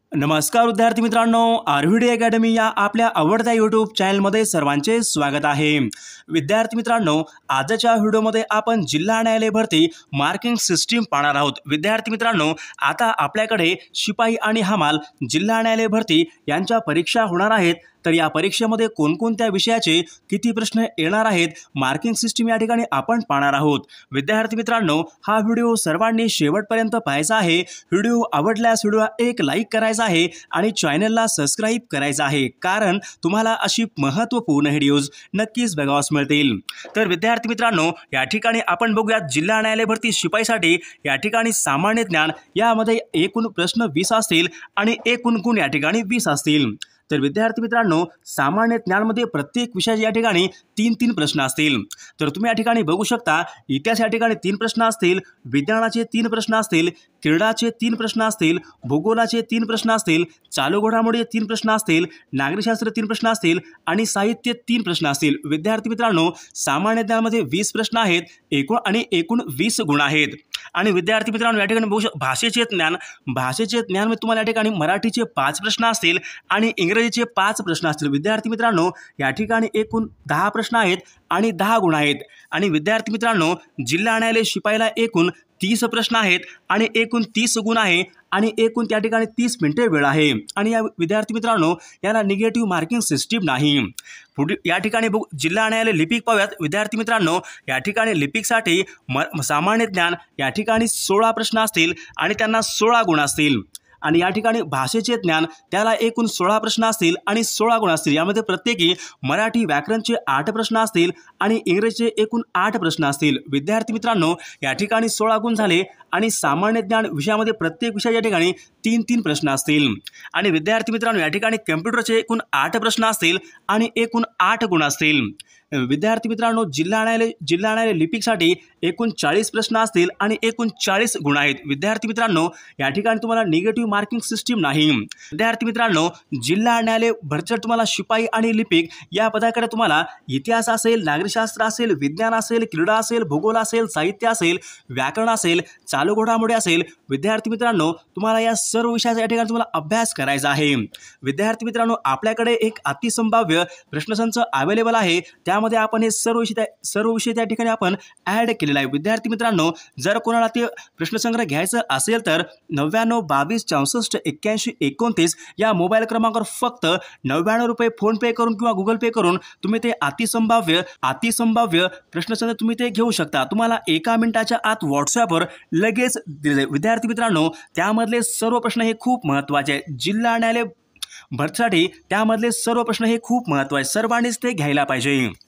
नमस्कार विद्यार्थी मित्रांनो, आरव्हीडी अकॅडमी या आपल्या आवडत्या यूट्यूब चॅनलमध्ये सर्वांचे स्वागत आहे। विद्यार्थी मित्रांनो, आजच्या व्हिडिओमध्ये आपण जिल्हा न्यायालय भरती मार्किंग सिस्टीम पाहणार आहोत। विद्यार्थी मित्रांनो, आता आपल्याकडे शिपाई आणि हमाल जिल्हा न्यायालय भरती यांच्या परीक्षा होणार आहेत। तर या परीक्षेमध्ये कोणकोणत्या विषयाचे किती प्रश्न येणार आहेत, मार्किंग सिस्टीम या ठिकाणी आपण पाहणार आहोत। विद्यार्थी मित्रांनो, हा व्हिडिओ सर्वांनी शेवटपर्यंत पाहायचा आहे। व्हिडिओ आवडल्यास व्हिडिओला एक लाईक करायचा आहे आणि चॅनलला सबस्क्राइब करायचं आहे, कारण तुम्हाला अशी महत्त्वपूर्ण व्हिडिओज नक्कीच बघावयास मिळतील। तर विद्यार्थी मित्रांनो, या ठिकाणी आपण बघूया जिल्हा न्यायालय भरती शिपाईसाठी या ठिकाणी सामान्य ज्ञान यामध्ये एकूण प्रश्न 20 असतील आणि एकूण गुण या ठिकाणी 20 असतील। तर विद्यार्थी मित्रांनो, सामान्य ज्ञानमध्ये प्रत्येक विषयाचे या ठिकाणी 3 प्रश्न असतील। तर तुम्ही या ठिकाणी बघू शकता, इतिहास या ठिकाणी 3 प्रश्न असतील, विज्ञानाचे 3 प्रश्न असतील, क्रीडाचे 3 प्रश्न असतील, भूगोलाचे 3 प्रश्न असतील, चालू घडामोडी 3 प्रश्न असतील, नागरिकशास्त्र 3 प्रश्न असतील आणि साहित्य 3 प्रश्न असतील। विद्यार्थी मित्रांनो, सामान्य ज्ञानामध्ये 20 प्रश्न आहेत, एकूण 20 गुण आहेत। आणि विद्यार्थी मित्रांनो, या ठिकाणी बघू भाषेचे ज्ञान में तुम्हाला या ठिकाणी मराठीचे 5 प्रश्न असतील आणि इंग्रजीचे 5 प्रश्न असतील। विद्यार्थी मित्रांनो, या ठिकाणी एकूण 10 प्रश्न आहेत आणि 10 गुण आहेत। आणि विद्यार्थी मित्रांनो, जिल्हा न्यायालय शिपाईला एकूण 30 प्रश्न आहेत आणि एकूण 30 गुण आहे आणि एकूण त्या ठिकाणी 30 मिनिटे वेळ आहे। आणि या विद्यार्थी मित्रांनो, याला निगेटिव्ह मार्किंग सिस्टीम नाही। पुढे या ठिकाणी जिल्हा न्यायालय लिपिक पाहूयात। विद्यार्थी मित्रांनो, या ठिकाणी लिपिकसाठी सामान्य ज्ञान या ठिकाणी 16 प्रश्न असतील आणि त्यांना 16 गुण असतील। आणि या ठिकाणी भाषेचे ज्ञान त्याला एकूण 16 प्रश्न असतील आणि 16 गुण असतील। यामध्ये प्रत्येकी मराठी व्याकरणचे 8 प्रश्न असतील आणि इंग्रजीचे एकूण 8 प्रश्न असतील। विद्यार्थी मित्रांनो, या ठिकाणी 16 गुण झाले आणि सामान्य ज्ञान विषयामध्ये प्रत्येक विषयाच्या ठिकाणी 3 प्रश्न असतील। आणि विद्यार्थी मित्रांनो, या ठिकाणी कम्प्युटरचे एकूण 8 प्रश्न असतील आणि एकूण 8 गुण असतील। विद्यार्थी मित्रांनो, जिल्हा न्यायालय लिपिकसाठी एकूण 40 प्रश्न असतील आणि एकूण 40 गुण आहेत। विद्यार्थी मित्रांनो, या ठिकाणी तुम्हाला निगेटिव्ह मार्किंग सिस्टीम नाही। विद्यार्थी मित्रांनो, जिल्हा न्यायालय भरती तुम्हाला शिपाई आणि लिपिक या पदाकडे तुम्हाला इतिहास असेल, नागरिकशास्त्र असेल, विज्ञान असेल, क्रीडा असेल, भूगोल असेल, साहित्य असेल, व्याकरण असेल, चालू घडामोडी असेल। विद्यार्थी मित्रांनो, तुम्हाला या सर्व विषयाचा या ठिकाणी तुम्हाला अभ्यास करायचा आहे। विद्यार्थी मित्रांनो, आपल्याकडे एक अतिसंभाव्य प्रश्नसंच अवेलेबल आहे, त्यामध्ये आपण हे सर्व विषय त्या ठिकाणी आपण ॲड केलेला आहे। विद्यार्थी मित्रांनो, जर कोणाला ते प्रश्नसंग्रह घ्यायचं असेल तर 99 22 64 81 29 या मोबाईल क्रमांकावर फक्त 99 रुपये फोन पे करून किंवा गुगल पे करून तुम्ही ते अतिसंभाव्य प्रश्नसंग्रह तुम्ही ते घेऊ शकता। तुम्हाला 1 मिनिटाच्या आत व्हॉट्सॲपवर लगेच दिले। विद्यार्थी मित्रांनो, त्यामधले सर्व प्रश्न हे खूप महत्त्वाचे आहेत। जिल्हा न्यायालय भरतीसाठी त्यामधले सर्व प्रश्न हे खूप महत्त्वाचे, सर्वांनीच ते घ्यायला पाहिजे।